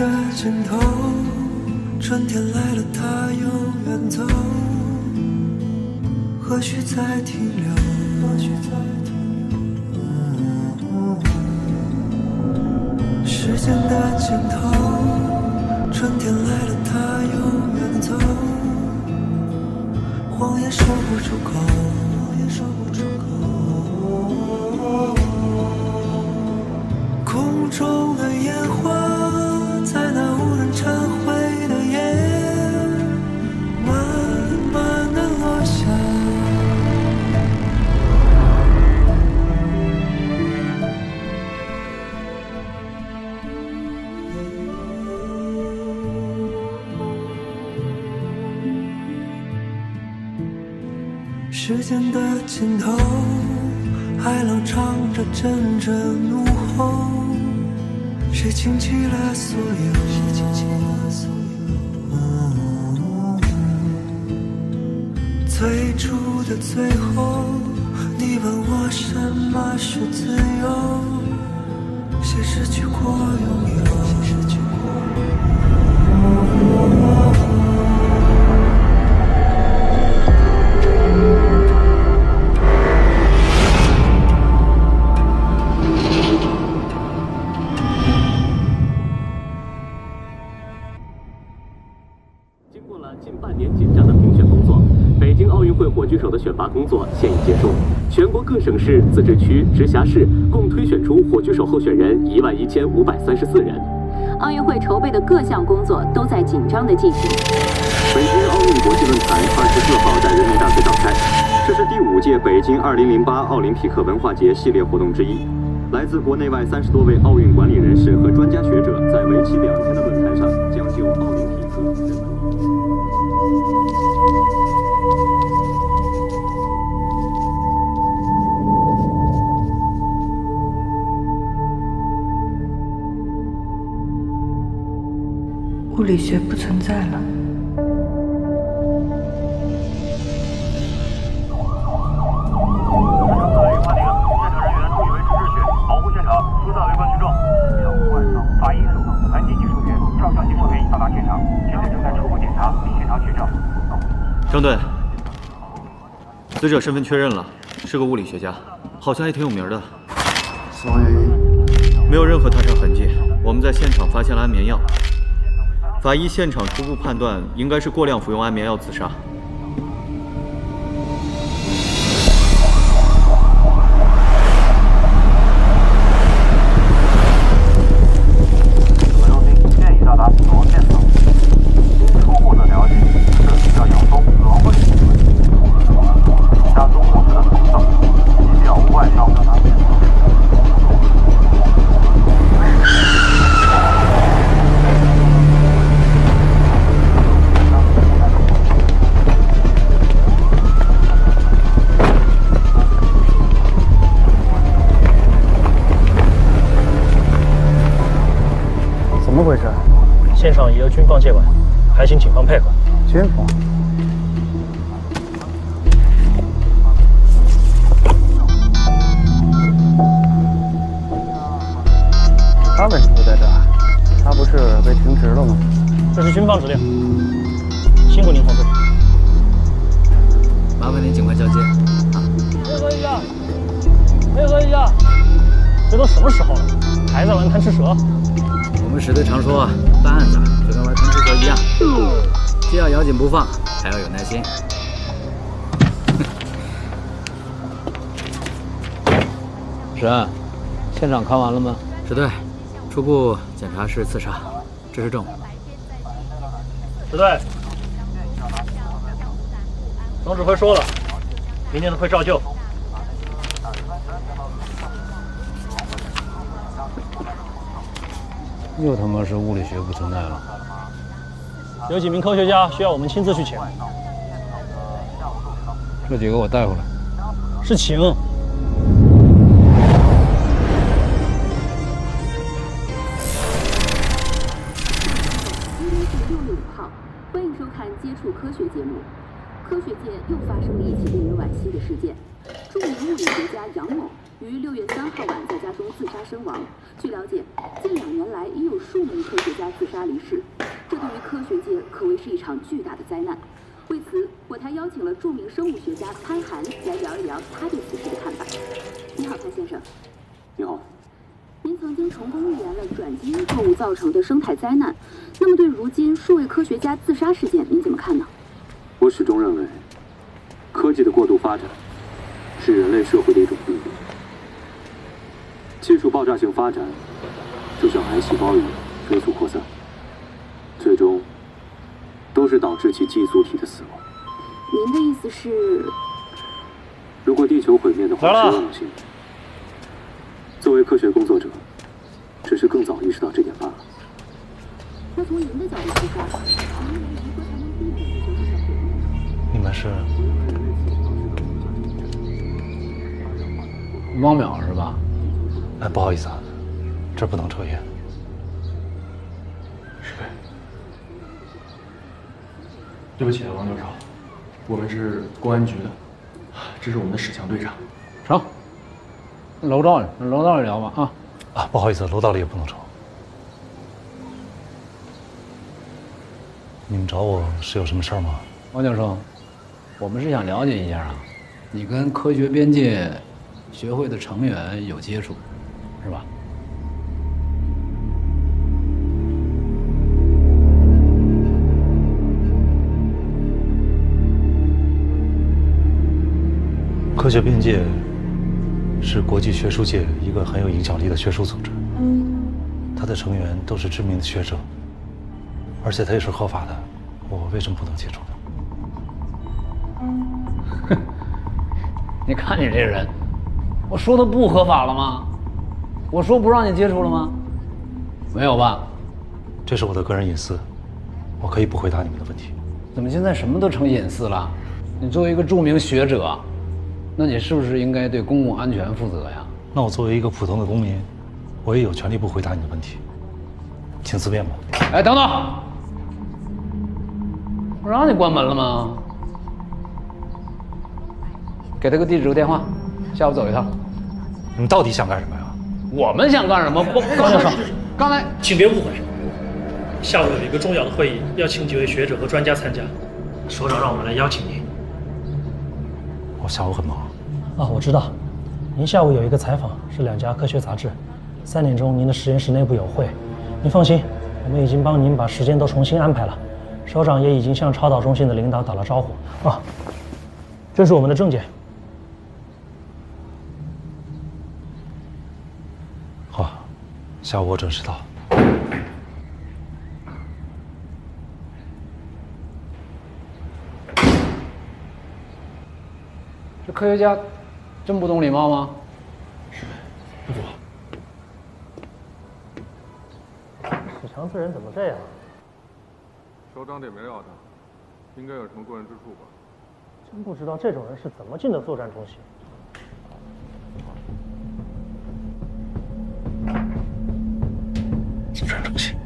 尽头，春天来了，它又远走，何须再停留？时间的尽头，春天来了，它又远走，谎言说不出口，空中的烟花在那无人忏悔的夜慢慢地落下，时间的尽头，海浪唱着阵阵怒吼，谁倾起了所有？最初的最后，你问我什么是自由？谁失去过拥有？ 火炬手的选拔工作现已结束，全国各省市、自治区、直辖市共推选出火炬手候选人11534人。 奥运会筹备的各项工作都在紧张的进行。 北京奥运国际论坛24号在人民大学召开，这是第5届北京2008奥林匹克文化节系列活动之一。来自国内外30多位奥运管理人士和专家学者在为期2天的论坛上，将就奥林匹克人文。 物理学不存在了。 张队，死者身份确认了，是个物理学家，好像还挺有名的。 所以没有任何他伤痕迹。我们在现场发现了安眠药。法医现场初步判断，应该是过量服用安眠药自杀。 何中心现已到达死亡现场。经初步的了解，这需要养蜂死亡会其他综合的毒素，以表无外伤。 怎么回事？ 现场已有军方接管，还请警方配合。 军方？他为什么会在这儿？他不是被停职了吗？ 这是军方指令。辛苦您同志。 麻烦您尽快交接。啊， 配合一下，配合一下。这都什么时候了，还在玩贪吃蛇？ 我们史队常说啊，办案子就跟玩贪吃蛇一样，既要咬紧不放，还要有耐心。 审案，现场看完了吗？ 史队，初步检查是刺杀，这是证物。 史队，总指挥说了，明天都会照旧。 又他妈是物理学不存在了。 有几名科学家需要我们亲自去请。 这几个我带回来。 是请。 欢迎收看《接触科学》节目。科学界又发生了一起令人惋惜的事件：著名物理学家杨某于6月3号晚在家中自杀身亡。据了解，近2年来已有数名科学家自杀离世，这对于科学界可谓是一场巨大的灾难。为此，我台邀请了著名生物学家潘寒来聊一聊他对此事的看法。你好，潘先生。 你好。 您曾经成功预言了转基因错误造成的生态灾难，那么对如今数位科学家自杀事件，您怎么看呢？ 我始终认为，科技的过度发展是人类社会的一种病。技术爆炸性发展，就像癌细胞一样飞速扩散，最终都是导致其寄宿体的死亡。 您的意思是， 如果地球毁灭的话，是永性。作为科学工作者，只是更早意识到这点罢了。 那从您的角度出发，您认为如何才能避免地球出现毁灭？ 你们是汪淼是吧？ 哎，不好意思啊，这儿不能抽烟。 是。对不起啊，王教授，我们是公安局的，这是我们的史强队长。 成。楼道里聊吧啊！ 啊，不好意思，楼道里也不能抽。你们找我是有什么事儿吗？ 王教授，我们是想了解一下啊，你跟科学边界学会的成员有接触，是吧？ 科学边界是国际学术界一个很有影响力的学术组织，它的成员都是知名的学者，而且它也是合法的，我为什么不能接触呢？ 你看你这人，我说的不合法了吗？我说不让你接触了吗？没有吧？ 这是我的个人隐私，我可以不回答你们的问题。 怎么现在什么都成隐私了？你作为一个著名学者，那你是不是应该对公共安全负责呀？ 那我作为一个普通的公民，我也有权利不回答你的问题，请自便吧。 哎，等等，我让你关门了吗？给他个地址和电话，下午走一趟。 你们到底想干什么呀？ 我们想干什么？ 王教授， 刚才请别误会，下午有一个重要的会议，要请几位学者和专家参加，所长让我们来邀请您。 我下午很忙。 啊，我知道，您下午有一个采访，是2家科学杂志，3点钟您的实验室内部有会。您放心，我们已经帮您把时间都重新安排了，首长也已经向超导中心的领导打了招呼。啊，这是我们的证件。 好，下午我准时到。 这科学家真不懂礼貌吗？ 是，不错。 史强这人怎么这样？ 首长点名要他，应该有什么过人之处吧？ 真不知道这种人是怎么进的作战中心。 作战中心。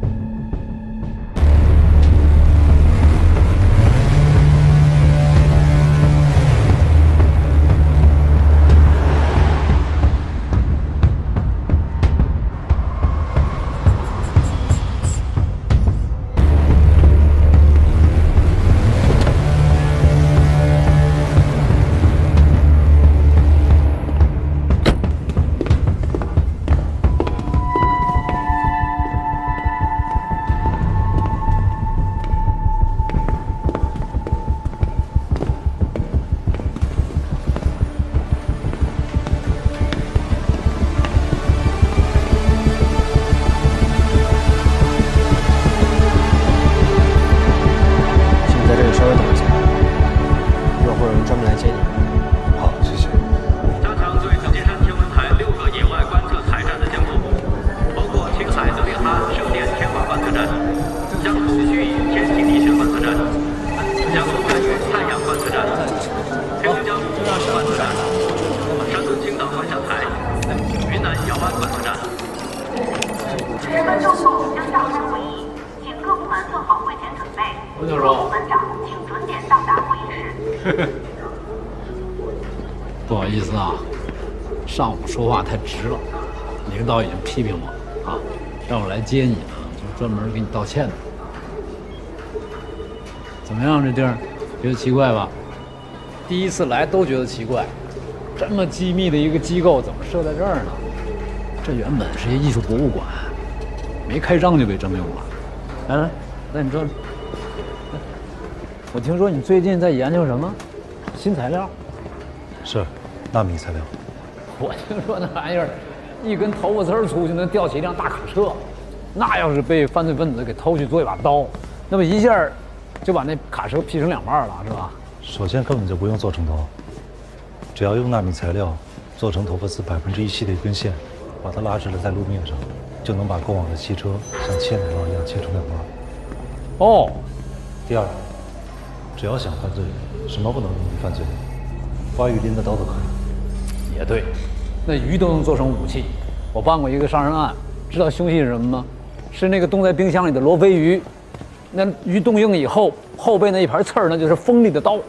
上午说话太直了，领导已经批评我啊，让我来接你呢，就专门给你道歉的。怎么样，这地儿觉得奇怪吧？第一次来都觉得奇怪，这么机密的一个机构怎么设在这儿呢？这原本是一艺术博物馆，没开张就被征用了。来来，那你坐着。我听说你最近在研究什么新材料？ 是，纳米材料。 我听说那玩意儿，一根头发丝出去能吊起一辆大卡车，那要是被犯罪分子给偷去做一把刀，那么一下就把那卡车劈成2半了，是吧？ 首先根本就不用做成刀，只要用纳米材料做成头发丝1%细的一根线，把它拉直了在路面上，就能把过往的汽车像切奶酪一样切成2半。 哦， 第二，只要想犯罪，什么不能用于犯罪？挖鱼鳞的刀都可以。 也对，那鱼都能做成武器。我办过一个杀人案，知道凶器是什么吗？是那个冻在冰箱里的罗非鱼。那鱼冻硬以后，后背那一盘刺儿，那就是锋利的刀。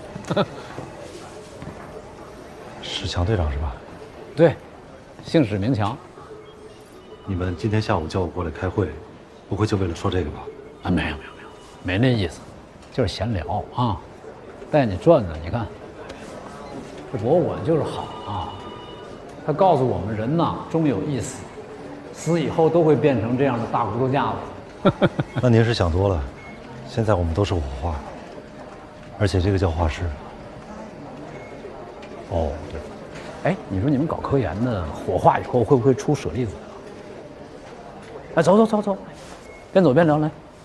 史强队长是吧？ 对，姓史名强。 你们今天下午叫我过来开会，不会就为了说这个吧？ 啊，没有，没那意思，就是闲聊啊，带你转转。你看，这博物馆就是好啊，它告诉我们人呐，终有一死，死以后都会变成这样的大骨头架子。 那您是想多了，现在我们都是火化，而且这个叫化石。 哦，对。哎，你说你们搞科研的，火化以后会不会出舍利子？哎，走，边走边聊来。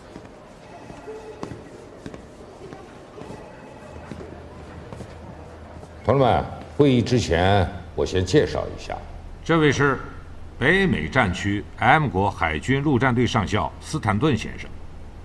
同志们，会议之前我先介绍一下，这位是北美战区 M 国海军陆战队上校斯坦顿先生，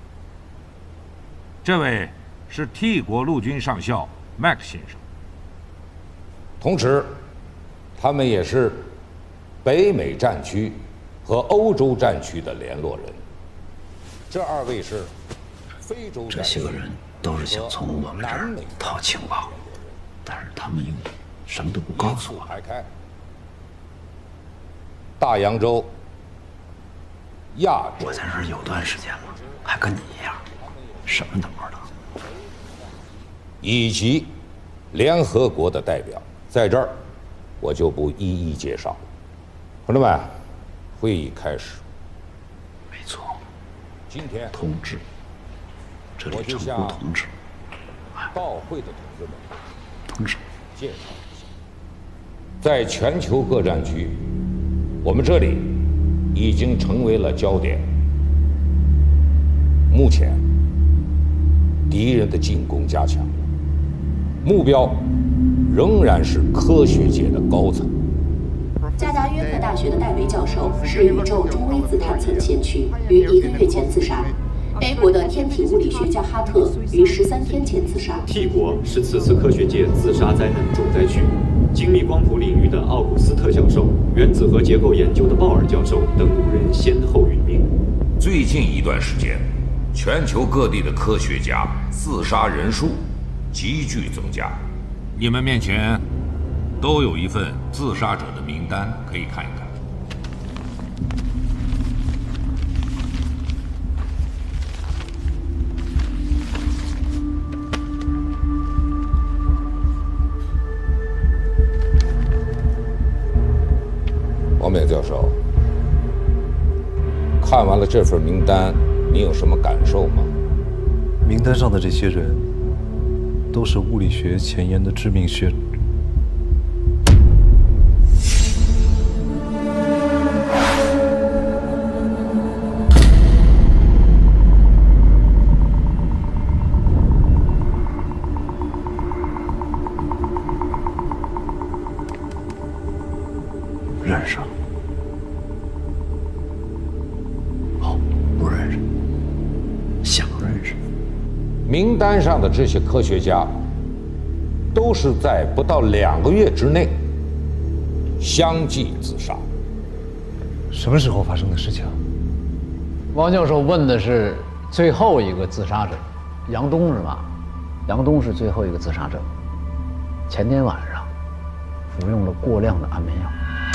这位是 T 国陆军上校麦克先生，同时他们也是北美战区和欧洲战区的联络人。这2位是非洲战区。 这些个人都是想从我们这儿套情报，但是他们又什么都不告诉我。 大洋洲、亚洲， 我在这儿有段时间了，还跟你一样，什么都不知道。 以及联合国的代表，在这儿我就不一一介绍。同志们，会议开始。 没错， 今天同志，这里称呼同志。 到会的同志们， 同志， 介绍一下，在全球各战区，我们这里已经成为了焦点。目前，敌人的进攻加强，目标仍然是科学界的高层。 加达约克大学的戴维教授是宇宙中微子探测先驱，于1个月前自杀。A 国的天体物理学家哈特于13天前自杀。 T 国是此次科学界自杀灾难重灾区，精密光谱领域的奥古斯特教授、原子核结构研究的鲍尔教授等5人先后殒命。 最近一段时间，全球各地的科学家自杀人数急剧增加。你们面前都有一份自杀者的名单，可以看一看。王淼教授，看完了这份名单，你有什么感受吗？ 名单上的这些人，都是物理学前沿的知名学者。认识？哦，不认识。想认识。 名单上的这些科学家，都是在不到2个月之内相继自杀。 什么时候发生的事情？ 王教授问的是最后一个自杀者，杨东是吧？杨东是最后一个自杀者，前天晚上服用了过量的安眠药。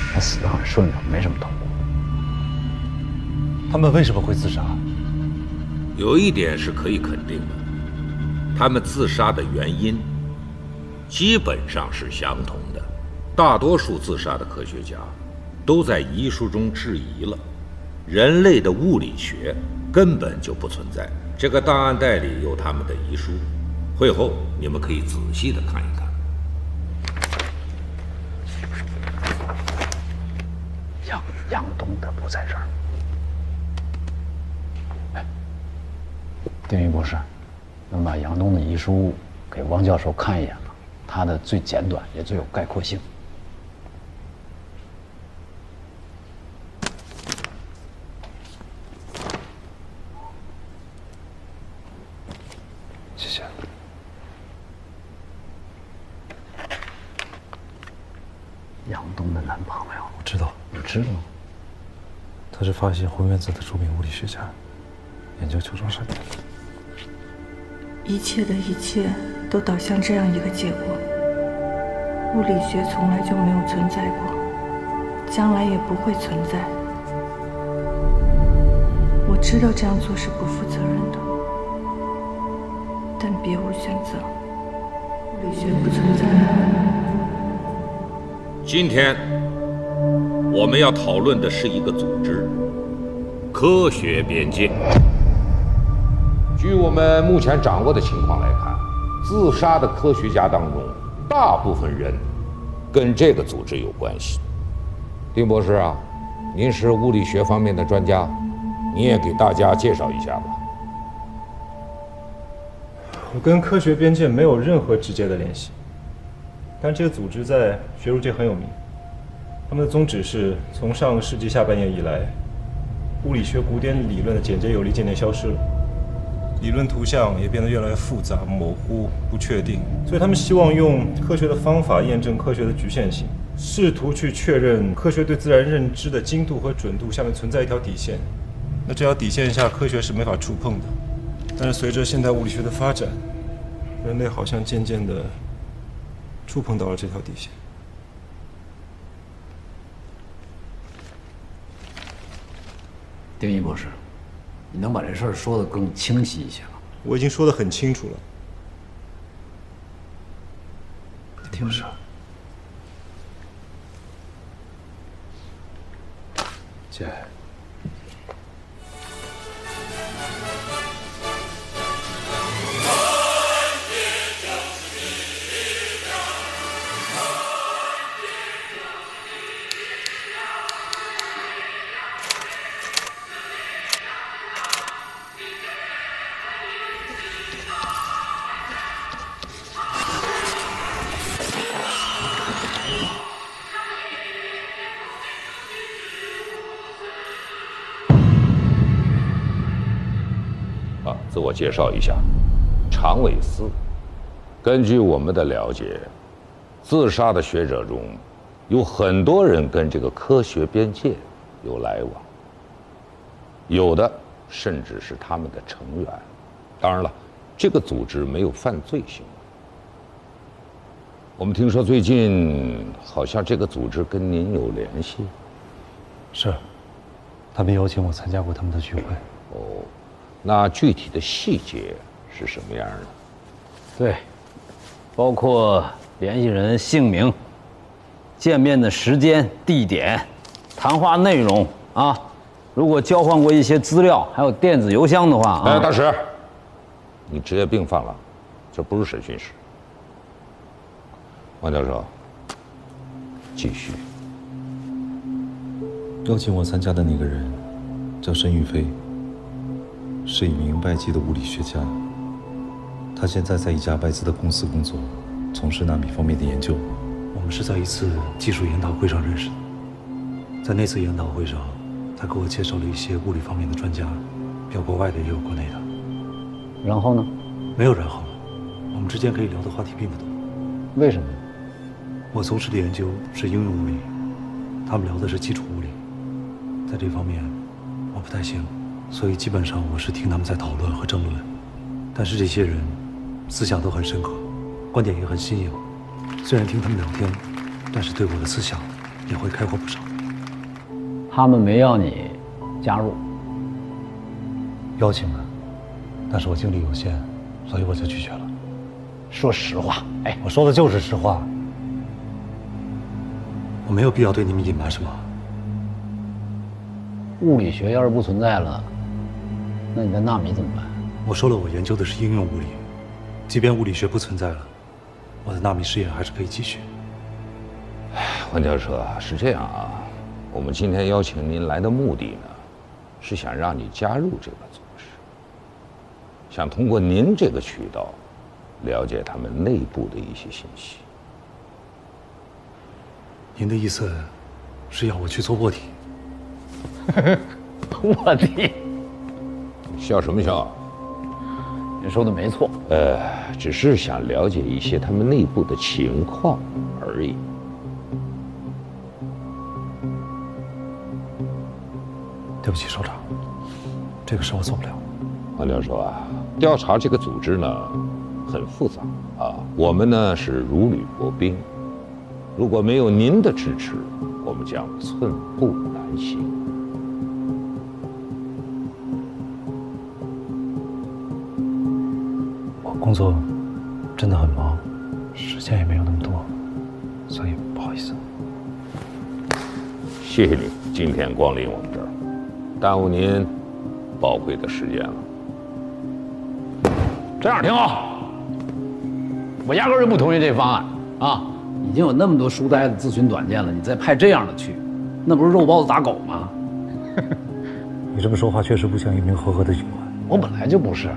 还死得很顺畅，没什么痛苦。 他们为什么会自杀？ 有一点是可以肯定的，他们自杀的原因基本上是相同的。大多数自杀的科学家都在遗书中质疑了人类的物理学根本就不存在。这个档案袋里有他们的遗书，会后你们可以仔细的看一看。 杨东的不在这儿。哎，丁仪博士，能把杨东的遗书给汪教授看一眼吗？他的最简短也最有概括性。 谢谢。 杨东的男朋友， 我知道。 你知道吗？ 他是发现混原子的著名物理学家，研究球状闪电。 一切的一切都导向这样一个结果：物理学从来就没有存在过，将来也不会存在。我知道这样做是不负责任的，但别无选择。物理学不存在。 今天我们要讨论的是一个组织——科学边界。据我们目前掌握的情况来看，自杀的科学家当中，大部分人跟这个组织有关系。丁博士啊，您是物理学方面的专家，你也给大家介绍一下吧。 我跟科学边界没有任何直接的联系，但这个组织在学术界很有名。他们的宗旨是从上个世纪下半叶以来，物理学古典理论的简洁有力渐渐消失了，理论图像也变得越来越复杂、模糊、不确定。所以他们希望用科学的方法验证科学的局限性，试图去确认科学对自然认知的精度和准度下面存在一条底线。那这条底线下，科学是没法触碰的。但是随着现代物理学的发展，人类好像渐渐的触碰到了这条底线。 丁仪博士，你能把这事儿说得更清晰一些吗？ 我已经说得很清楚了。 听着。 姐。 自我介绍一下，常伟思。根据我们的了解，自杀的学者中，有很多人跟这个科学边界有来往，有的甚至是他们的成员。当然了，这个组织没有犯罪行为。我们听说最近好像这个组织跟您有联系。 是，他们邀请我参加过他们的聚会。 哦。那具体的细节是什么样的？ 对，包括联系人姓名、见面的时间、地点、谈话内容啊。如果交换过一些资料，还有电子邮箱的话啊。 大使，你职业病犯了，这不是审讯室。王教授，继续。 邀请我参加的那个人叫申玉飞。是一名外籍的物理学家，他现在在一家外资的公司工作，从事纳米方面的研究。我们是在一次技术研讨会上认识的，在那次研讨会上，他给我介绍了一些物理方面的专家，有国外的，也有国内的。 然后呢？ 没有然后了，我们之间可以聊的话题并不多。 为什么？ 我从事的研究是应用物理，他们聊的是基础物理，在这方面我不太行。所以基本上我是听他们在讨论和争论，但是这些人思想都很深刻，观点也很新颖。虽然听他们聊天，但是对我的思想也会开阔不少。 他们没要你加入， 邀请了，但是我精力有限，所以我就拒绝了。 说实话，哎， 我说的就是实话。我没有必要对你们隐瞒什么。 物理学要是不存在了，那你的纳米怎么办？ 我说了，我研究的是应用物理，即便物理学不存在了，我的纳米试验还是可以继续。 王教授啊，是这样啊，我们今天邀请您来的目的呢，是想让你加入这个组织，想通过您这个渠道，了解他们内部的一些信息。 您的意思是要我去做卧底？ 卧底？ 笑什么笑？ 你说的没错。 只是想了解一些他们内部的情况而已。 对不起，首长，这个事我做不了。 王教授啊，调查这个组织呢，很复杂啊。我们呢是如履薄冰，如果没有您的支持，我们将寸步难行。 我工作真的很忙，时间也没有那么多，所以不好意思。 谢谢你今天光临我们这儿，耽误您宝贵的时间了。 这样挺好，我压根儿就不同意这方案啊！已经有那么多书呆子自寻短见了，你再派这样的去，那不是肉包子打狗吗？ 你这么说话确实不像一名合格的警官。 我本来就不是。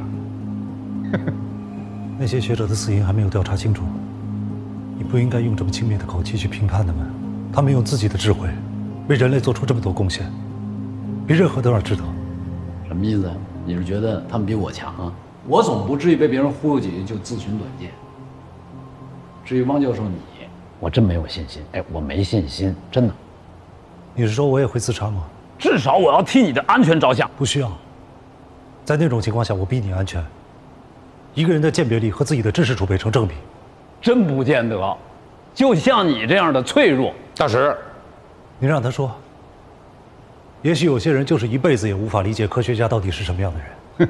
那些学者的死因还没有调查清楚，你不应该用这么轻蔑的口气去评判他们。他们用自己的智慧，为人类做出这么多贡献，比任何都要值得。 什么意思？你是觉得他们比我强啊？我总不至于被别人忽悠几句就自寻短见。至于汪教授你，我真没有信心。哎，我没信心，真的。 你是说我也会自杀吗？ 至少我要替你的安全着想。 不需要，在那种情况下，我比你安全。一个人的鉴别力和自己的知识储备成正比。 真不见得，就像你这样的脆弱。 大使， 你让他说。也许有些人就是一辈子也无法理解科学家到底是什么样的人。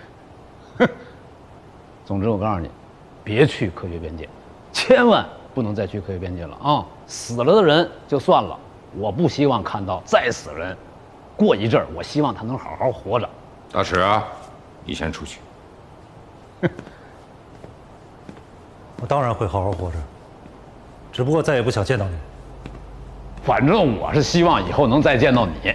总之，我告诉你，别去科学边界，千万不能再去科学边界了啊！死了的人就算了，我不希望看到再死人。过一阵儿，我希望他能好好活着。 大使啊，你先出去。 我当然会好好活着，只不过再也不想见到你。 反正我是希望以后能再见到你。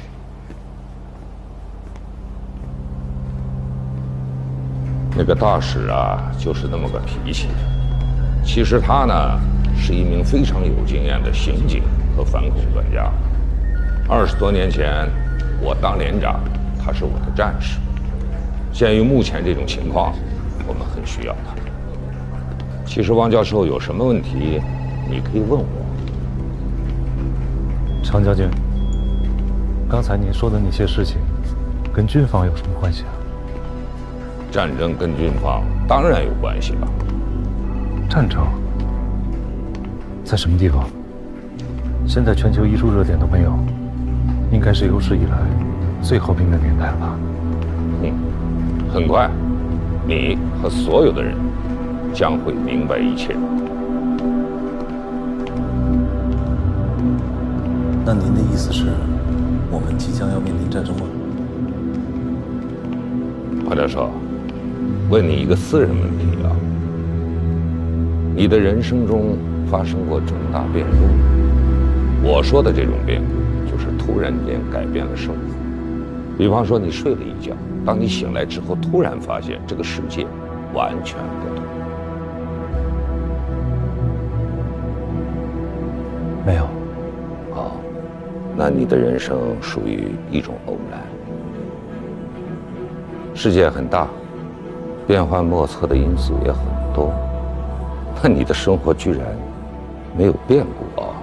那个大使啊，就是那么个脾气。其实他呢，是一名非常有经验的刑警和反恐专家。20多年前，我当连长，他是我的战士。鉴于目前这种情况，我们很需要他。其实汪教授有什么问题，你可以问我。 常将军，刚才您说的那些事情，跟军方有什么关系啊？ 战争跟军方当然有关系了。 战争在什么地方？现在全球一处热点都没有，应该是有史以来最和平的年代了吧？ 很快，你和所有的人将会明白一切。 那您的意思是，我们即将要面临战争吗？ 华教授，问你一个私人问题啊。你的人生中发生过重大变故？我说的这种变故，就是突然间改变了生活。比方说，你睡了一觉，当你醒来之后，突然发现这个世界完全不同。 没有。 好，那你的人生属于一种偶然。世界很大，变幻莫测的因素也很多，那你的生活居然没有变故啊！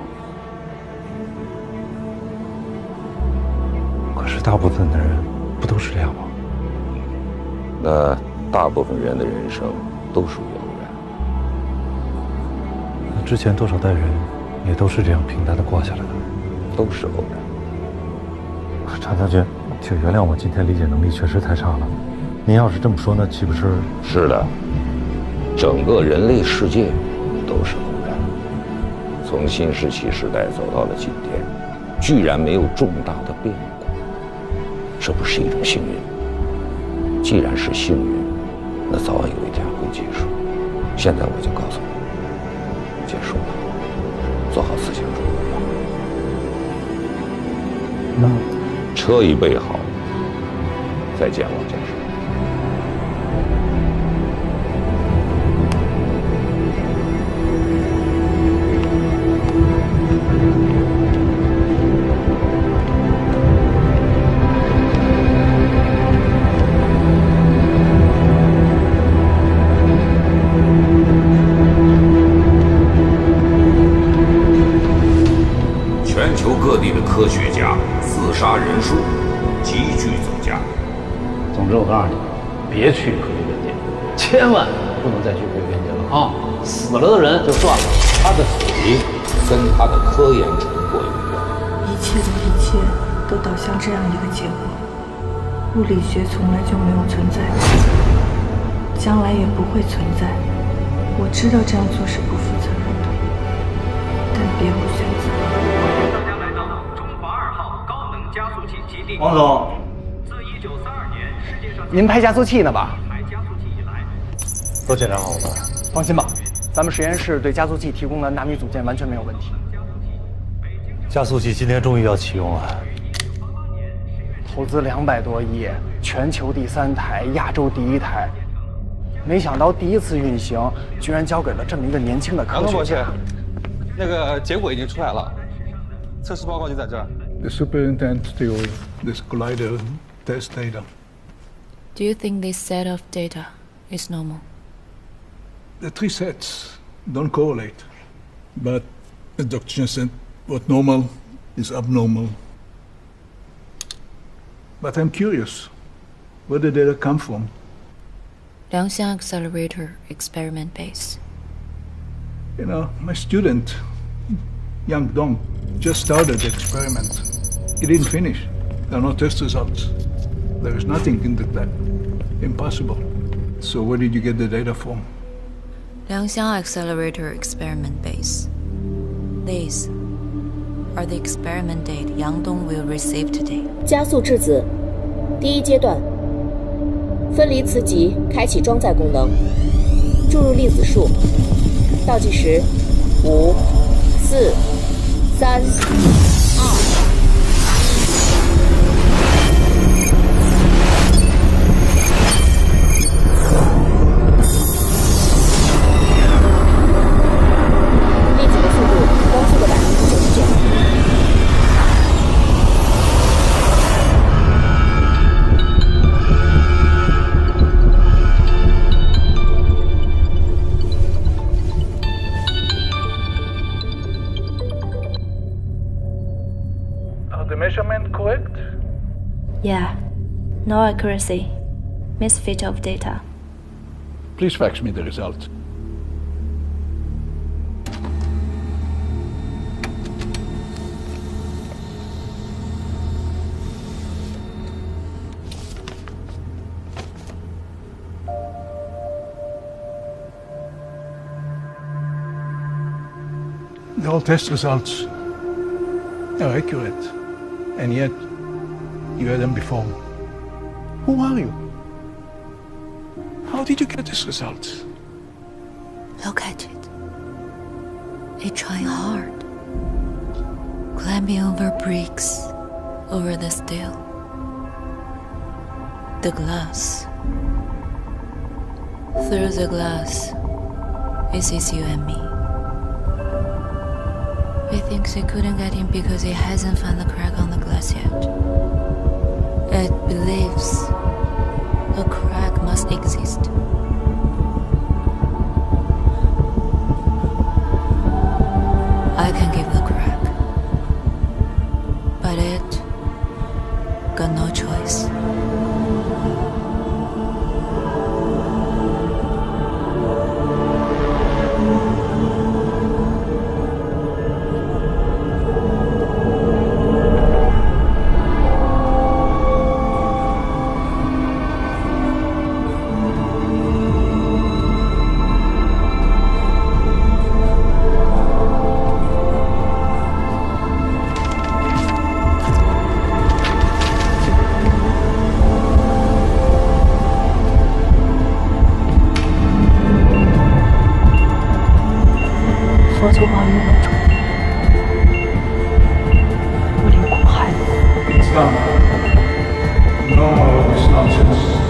可是大部分的人不都是这样吗？ 那大部分人的人生都属于偶然。 那之前多少代人也都是这样平淡的过下来的， 都是偶然。常将军，请原谅我今天理解能力确实太差了。您要是这么说，那岂不是？ 是的，整个人类世界都是偶然。从新石器时代走到了今天，居然没有重大的变故，这不是一种幸运？既然是幸运，那早晚有一天会结束。现在我就告诉你，结束了，做好思想准备吧。 那车已备好，再见，王教授。全球各地的科学家自杀人数急剧增加。 总之，我告诉你，别去科学边界，千万不能再去科学边界了啊！死了的人就算了，他的死跟他的科研成果有关。 一切的一切都导向这样一个结果：物理学从来就没有存在过，将来也不会存在。我知道这样做是不负责任的，但别无选择。 大家来到中华2号高能加速器基地。 王总， 自1932年世界上您拍加速器呢吧？ 排加速器以来， 都检查好了。 放心吧，咱们实验室对加速器提供的纳米组件完全没有问题。 加速器今天终于要启用了， 投资200多亿，全球第3台，亚洲第1台。没想到第一次运行，居然交给了这么一个年轻的科学家。 那个结果已经出来了，测试报告就在这儿。 The superintendent steals this collider test data. Do you think this set of data is normal? The three sets don't correlate, but the doctor said what normal is abnormal. But I'm curious, where did the data come from? Liangxiang Accelerator Experiment Base. You know, my student, Yang Dong, just started the experiment. He didn't finish. There are no test results. There is nothing in the lab. Impossible. So where did you get the data from? Liangxiang Accelerator Experiment Base. These are the experiment data Yang Dong will receive today. 加速质子，第一阶段，分离磁极开启装载功能，注入粒子数，倒计时5、4、3、2。粒子的速度，光速的99%。 The measurement correct? Yeah. No accuracy. Misfit of data. Please fax me the result. The all test results are accurate, and yet you had them before. Who are you? How did you get these results? Look at it. It's trying hard. Climbing over bricks, over the steel. The glass. Through the glass, it sees you and me. It thinks it couldn't get in because it hasn't found the crack on the glass yet. It believes a crack must exist. I can give the crack, but it got no choice. 粗暴意味中，物理苦害。 It's done. No more of this nonsense.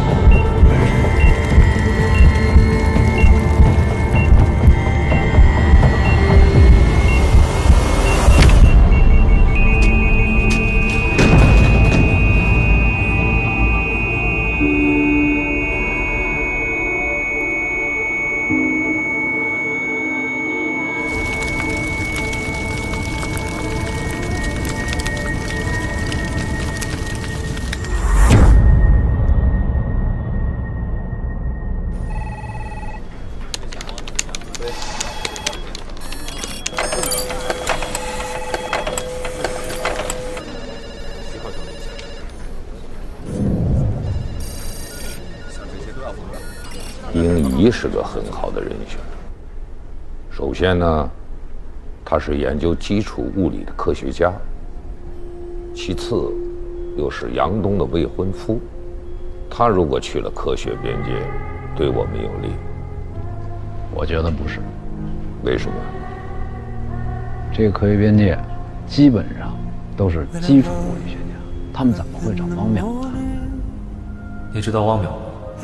英仪是个很好的人选。首先呢，他是研究基础物理的科学家；其次，又是杨东的未婚夫。他如果去了科学边界，对我们有利。 我觉得不是。 为什么？ 这个科学边界基本上都是基础物理学家，他们怎么会找汪淼呢？ 你知道汪淼吗？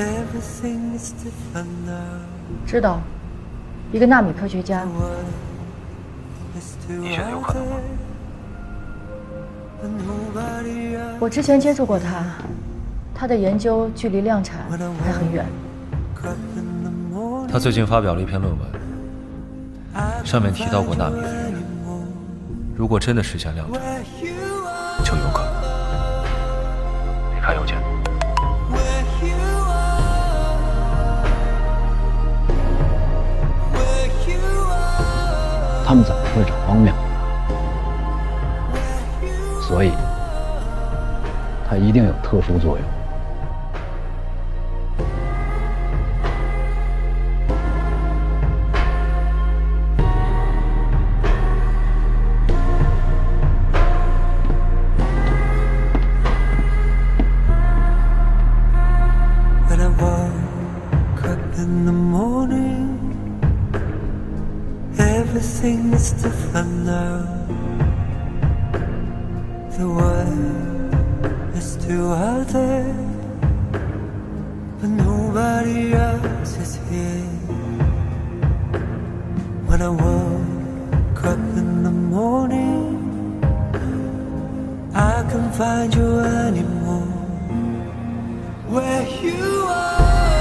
知道，一个纳米科学家。 你觉得有可能吗？ 我之前接触过他，他的研究距离量产还很远。 他最近发表了一篇论文，上面提到过纳米飞人，如果真的实现量产，就有可能。你看邮件。 他们怎么会找汪淼呢？所以，他一定有特殊作用。 Everything is different now. The world is still out there, but nobody else is here. When I woke up in the morning, I can't find you anymore. Where you are.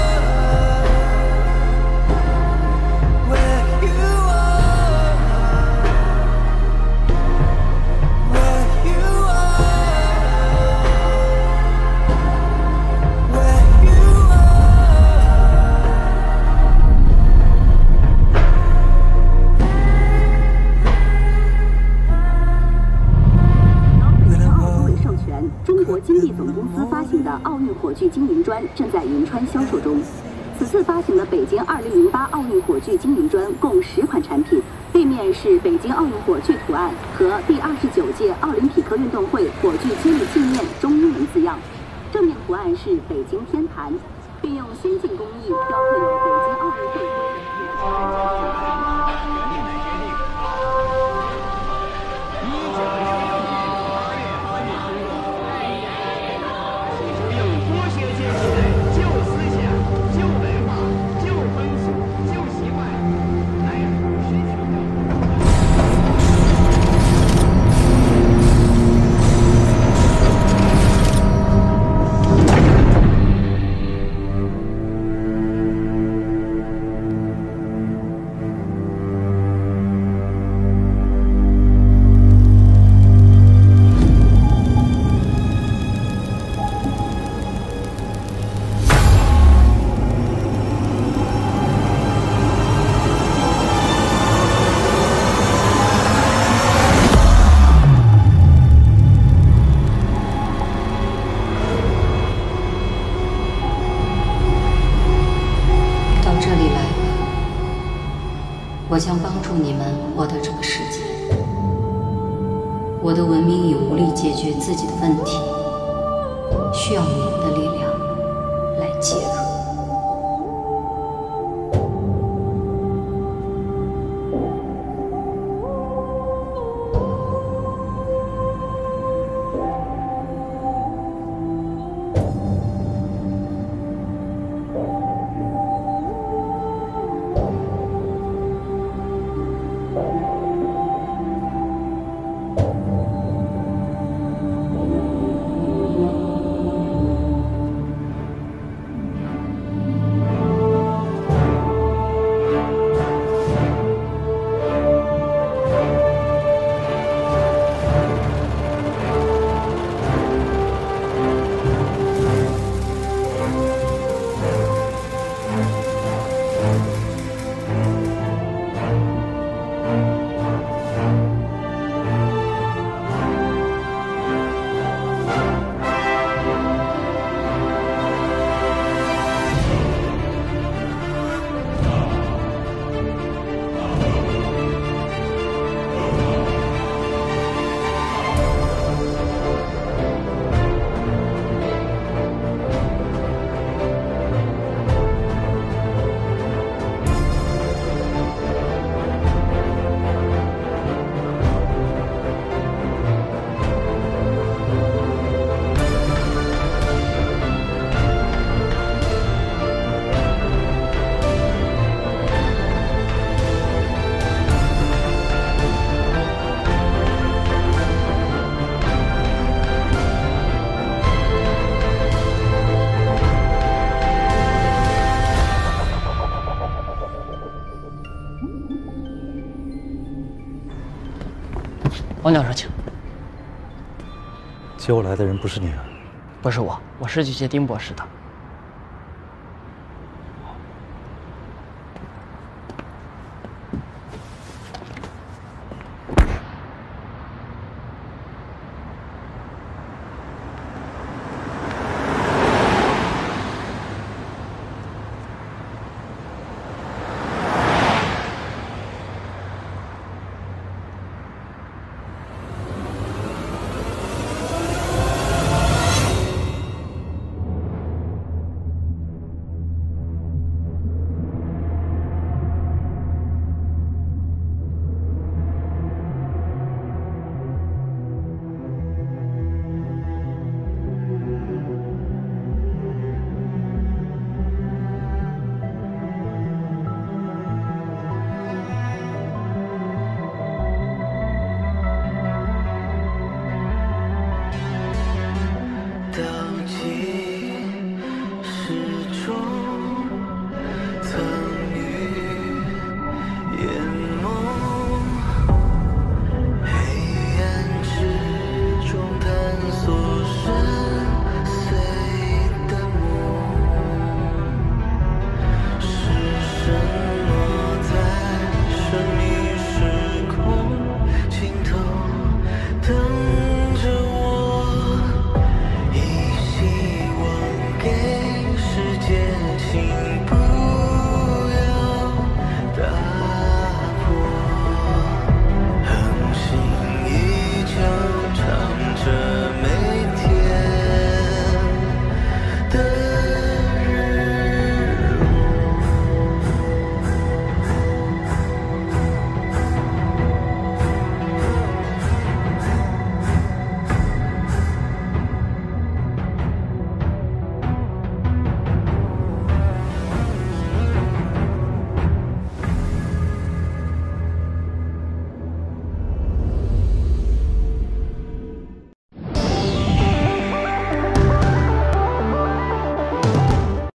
金地总公司发行的奥运火炬精灵砖正在银川销售中。此次发行的北京2008奥运火炬精灵砖共10款产品，背面是北京奥运火炬图案和第29届奥林匹克运动会火炬接力纪念中英文字样，正面图案是北京天坛，并用先进工艺雕刻有北京奥运会徽。 我将帮助你们获得这个世界。我的文明已无力解决自己的问题，需要你们的力量来介入。 王教授，请。 接我来的人不是你啊？ 不是我，我是去接丁博士的。